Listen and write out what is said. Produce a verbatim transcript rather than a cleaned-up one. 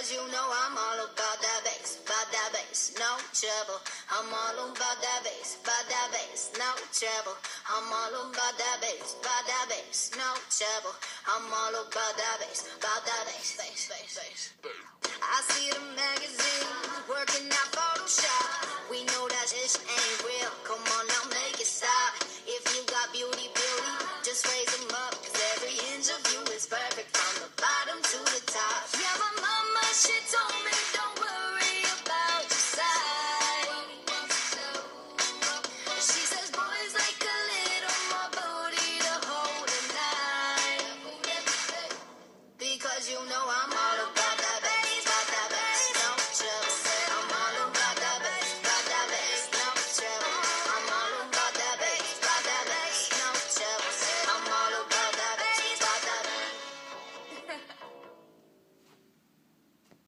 Cause you know I'm all about that bass, about that bass, no trouble. I'm all about that bass, about that bass, no trouble. I'm all about that bass, about that bass, no trouble. I'm all about that bass, about that bass, bass.